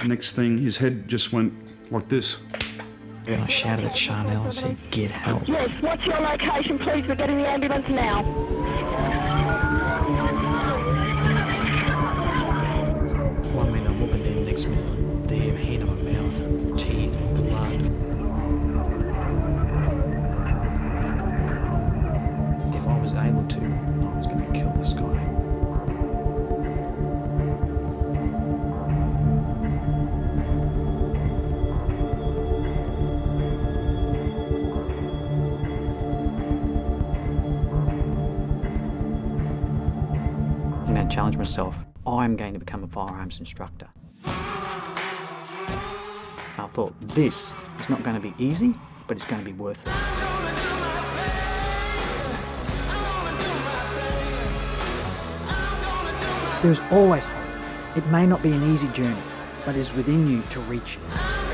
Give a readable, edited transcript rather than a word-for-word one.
Next thing, his head just went like this. And I shouted at Charnel and said, get help. Yes, what's your location, please? We're getting the ambulance now. One minute I'm looking there, next minute there, hand on my mouth, teeth, blood. If I was able to, I was going to kill this guy. I'm going to challenge myself. I'm going to become a firearms instructor. I thought, this is not going to be easy, but it's going to be worth it. There's always hope. It may not be an easy journey, but it is within you to reach it.